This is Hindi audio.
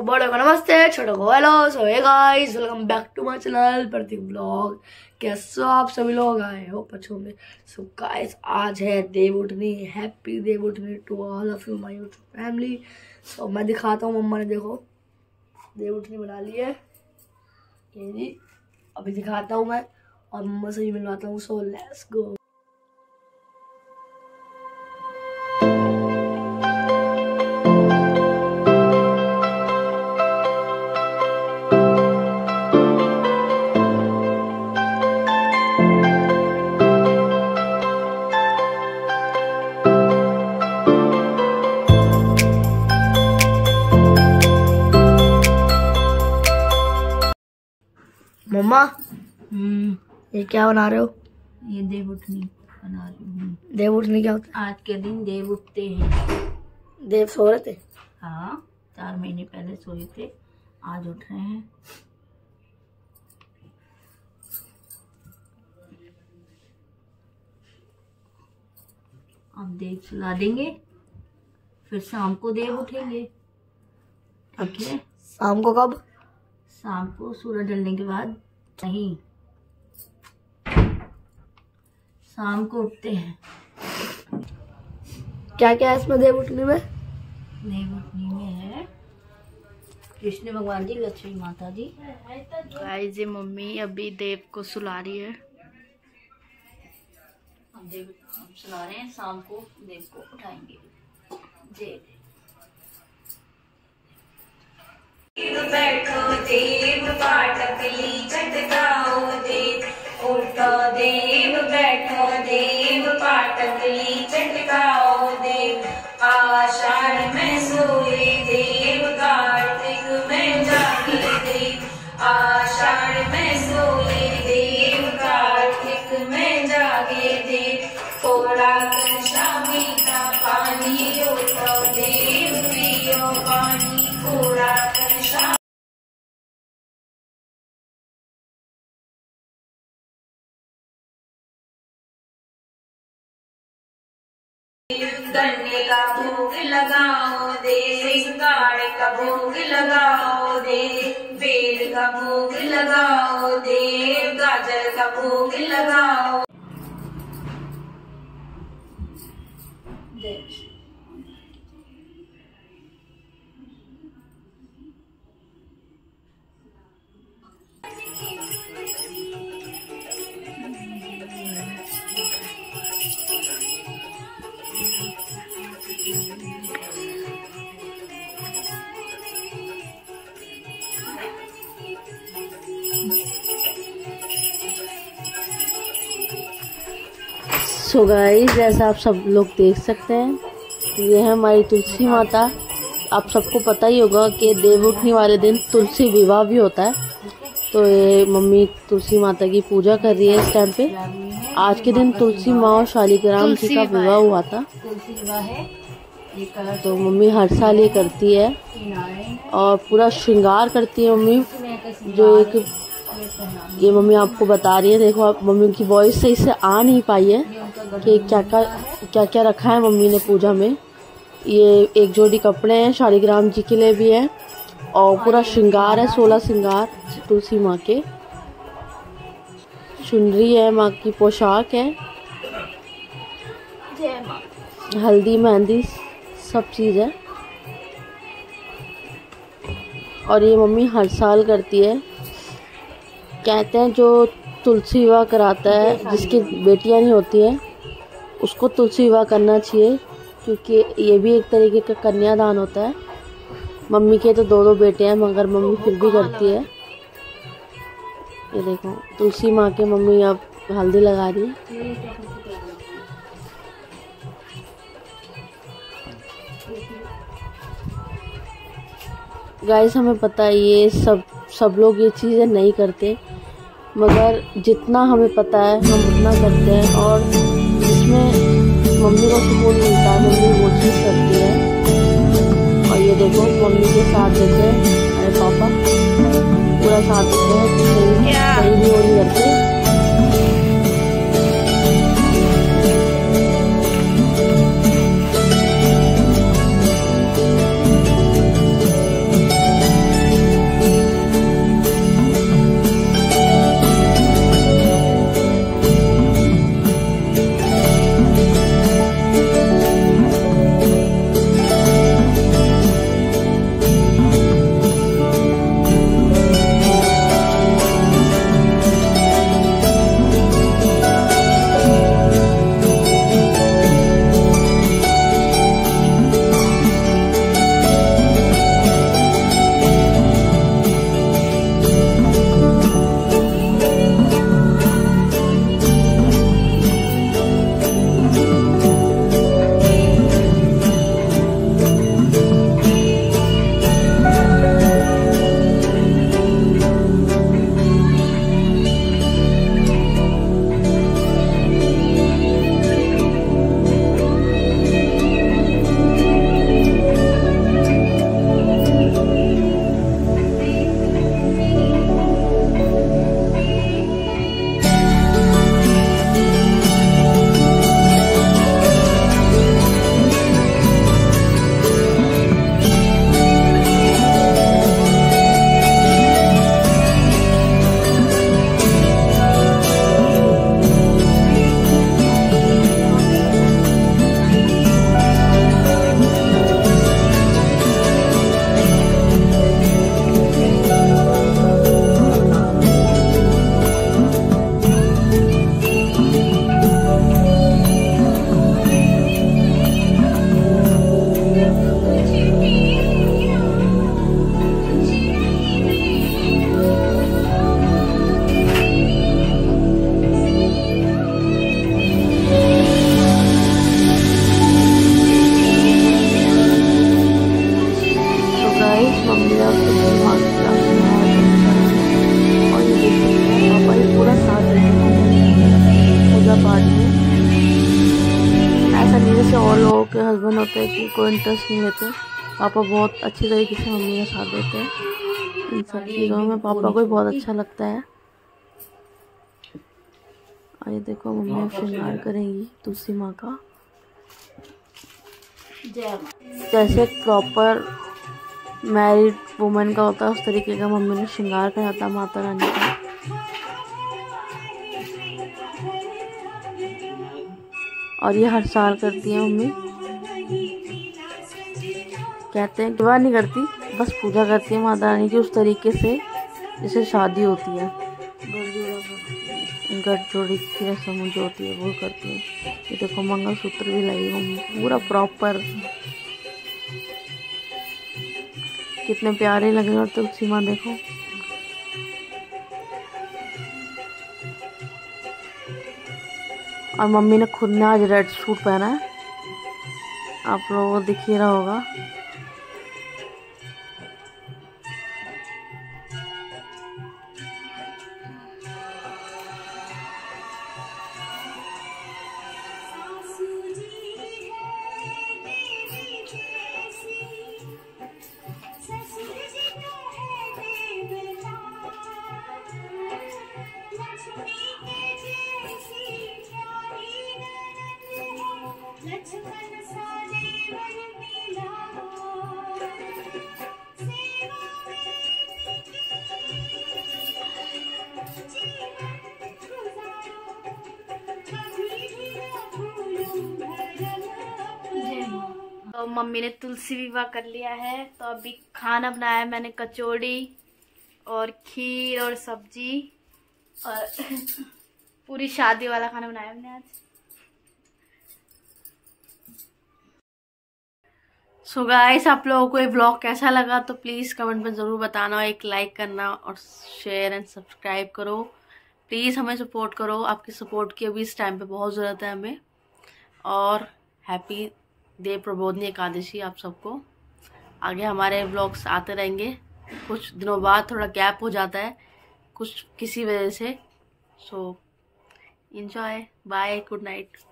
बड़ों को नमस्ते, छोटों को hello. So hey guys, welcome back to my channel Prateek blog. कैसे आप सभी लोग आए हो पछो में। सो गाइस, आज है Devuthani. Happy Devuthani to all of you my YouTube family. So मैं दिखाता हूँ, मम्मा ने देखो देवउठनी बना ली है ये जी। अभी दिखाता हूँ मैं और मम्मा से ही मिलवाता हूँ। So let's go. मम्मा ये क्या बना रहे हो? ये देवउठनी बना रही हूँ। देवउठनी क्या होता आज के दिन देव उठते हैं। है? देव सो रहे थे? हाँ, 4 महीने पहले सोए थे, आज उठ रहे हैं। अब देव सुला देंगे, फिर शाम को देव उठेंगे। ठीक है? शाम को कब? शाम को सूरज ढलने के बाद। नहीं, शाम को उठते हैं। क्या क्या है इसमें देवउठनी में? देवउठनी में है कृष्ण भगवान जी, लक्ष्मी माता जी। गाइस, ये मम्मी अभी देव को सुला रही है। हम देव सुला रहे हैं, शाम को देव को उठाएंगे। जय बैठो देव, पाटक ली चटकाओ देव। उठो देव, बैठो देव, पाटक ली चटकाओ देव। आषाढ़ में सोए देव, कार्तिक में जागे देव। आषाढ़ में सोए देव, कार्तिक में जागे देव। थोड़ा कलशा मीठा पानी, उठो देव पियो पानी। थोड़ा कलशा गन्ने का भोग लगाओ दे, सिंगाड़े का भोग लगाओ दे। बेल का भोग लगाओ दे, गाजर का भोग लगाओ दे। सो गाइस, जैसा आप सब लोग देख सकते हैं, ये है हमारी तुलसी माता। आप सबको पता ही होगा कि देवउठनी वाले दिन तुलसी विवाह भी होता है। तो ये मम्मी तुलसी माता की पूजा कर रही है इस टाइम पे। आज के दिन तुलसी माँ और शालिग्राम जी का विवाह हुआ था। तो मम्मी हर साल ये करती है और पूरा श्रृंगार करती है मम्मी। जो एक ये मम्मी आपको बता रही है, देखो आप, मम्मी की वॉइस सही से आ नहीं पाई है कि क्या क्या रखा है मम्मी ने पूजा में। ये एक जोड़ी कपड़े हैं, शालिग्राम जी के लिए भी है और पूरा श्रृंगार है, 16 श्रृंगार तुलसी माँ के। चुनरी है, माँ की पोशाक है, हल्दी मेहंदी सब चीज़ है। और ये मम्मी हर साल करती है। कहते हैं जो तुलसी विवाह कराता है, जिसकी बेटियां नहीं होती है, उसको तुलसी विवाह करना चाहिए, क्योंकि ये भी एक तरीके का कन्यादान होता है। मम्मी के तो 2 बेटे हैं, मगर मम्मी फिर भी करती है। ये देखो तुलसी माँ के मम्मी अब हल्दी लगा रही है। गाइस, हमें पता है ये सब लोग ये चीज़ें नहीं करते, मगर जितना हमें पता है हम उतना करते हैं। और जिसमें मम्मी को सुकून मिलता है, मम्मी वो चीज़ करती है। और ये देखो मम्मी के साथ देते हैं, अरे पापा पूरा साथ देते हैं, कहीं भी वो नहीं करते। होता है कि कोई इंटरेस्ट नहीं लेते। पापा बहुत अच्छी तरीके से मम्मी का साथ देते हैं इन सब चीज़ों में। पापा को भी बहुत अच्छा लगता है। और ये देखो मम्मी अब श्रृंगार करेंगी तुलसी माँ का, जैसे प्रॉपर मैरिड वुमेन का होता है उस तरीके का मम्मी ने श्रृंगार करा था माता रानी का। और ये हर साल करती है मम्मी। कहते हैं विवाह नहीं करती, बस पूजा करती है माता रानी की उस तरीके से जैसे शादी होती है। गठजोड़ी की रस्म जो होती है वो करती है। ये देखो मंगलसूत्र भी लाई मम्मी पूरा प्रॉपर, कितने प्यारे लग रहे हैं। और तुलसी माँ देखो, और मम्मी ने खुद ने आज रेड सूट पहना है, आप लोगों को दिख ही रहा होगा। तो मम्मी ने तुलसी विवाह कर लिया है, तो अभी खाना बनाया है मैंने, कचौड़ी और खीर और सब्जी और पूरी शादी वाला खाना बनाया हमने आज। सो गाइस, आप लोगों को ये व्लॉग कैसा लगा तो प्लीज़ कमेंट में ज़रूर बताना, एक लाइक करना और शेयर एंड सब्सक्राइब करो। प्लीज़ हमें सपोर्ट करो, आपकी सपोर्ट की अभी इस टाइम पे बहुत ज़रूरत है हमें। और हैप्पी देव प्रबोधनी एकादशी आप सबको। आगे हमारे व्लॉग्स आते रहेंगे, कुछ दिनों बाद थोड़ा गैप हो जाता है कुछ किसी वजह से। So enjoy, bye, good night.